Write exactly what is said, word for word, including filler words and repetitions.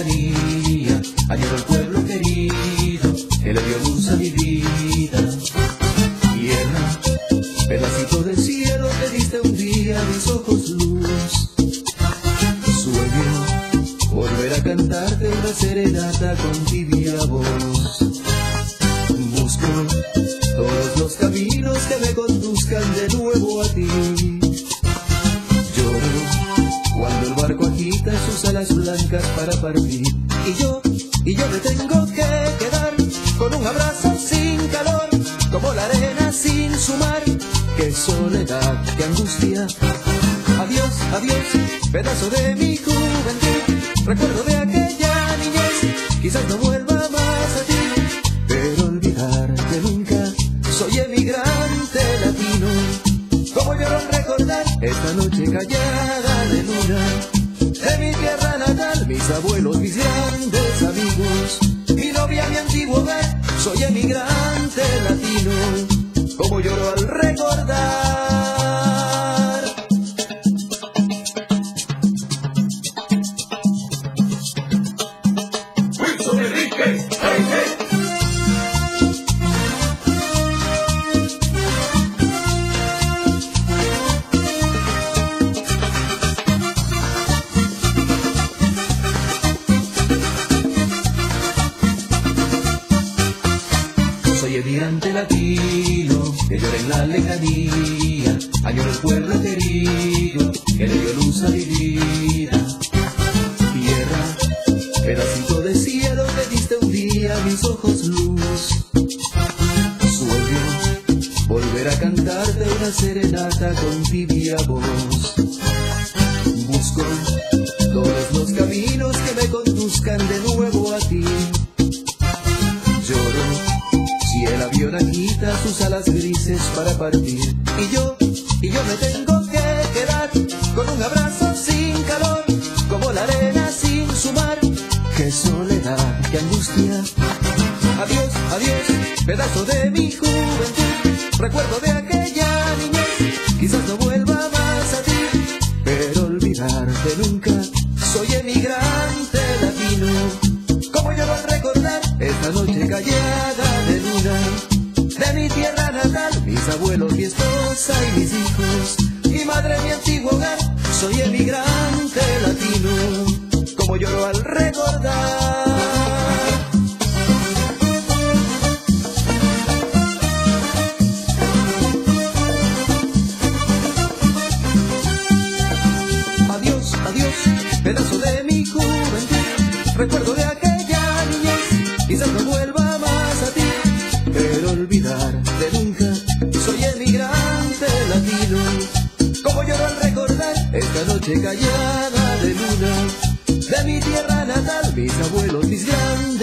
lejanía, añoro el pueblo querido que le dio luz a mi vida. Tierra, pedacito del cielo, te diste un día a mis ojos luz. Sueño volver a cantarte una serenata con tibia voz. Busco todos los caminos que me conduzcan de nuevo a ti. Lloro cuando el barco agita sus alas blancas para partir. Y yo, y yo me tengo que quedar con un abrazo sin calor, como la arena sin su mar. Qué soledad, qué angustia. Adiós, adiós, pedazo de mi juventud. Recuerdo de aquella niñez, quizás no vuelva más a ti, pero olvidarte nunca. Soy emigrante latino, como lloro al recordar esta noche callada de luna. De mi tierra natal, mis abuelos, mis grandes amigos, mi novia, mi antiguo hogar. Soy emigrante latino, como lloro al recordar. Wilson Enríquez, hey, hey. Soy emigrante latino, que llora en la lejanía, añoro el pueblo querido, que le dio luz a mi vida. Tierra, pedacito de cielo, te diste un día a mis ojos luz. Sueño volver a cantarte una serenata con tibia voz. Busco todos los caminos que me conduzcan de nuevo a ti. Lloro si el avión agita sus alas grises para partir. Y yo, y yo me tengo que quedar con un abrazo sin calor, como la arena sin su mar. Qué soledad, qué angustia. Adiós, adiós, pedazo de mi juventud. Recuerdo de aquella niñez, quizás no vuelva más a ti, pero olvidarte nunca. Soy emigrante latino, como lloro al recordar esta noche callada de luna. De mi tierra natal, mis abuelos, mi esposa y mis hijos, mi madre, mi antiguo hogar. Soy emigrante latino, como lloro al recordar. Adiós, adiós, pedazo de mi juventud. Recuerdo de aquella niñez, quizás no vuelva más a ti, pero olvidarte nunca. Soy emigrante latino, como lloro al recordar esta noche callada de luna. De mi tierra natal, mis abuelos, mis grandes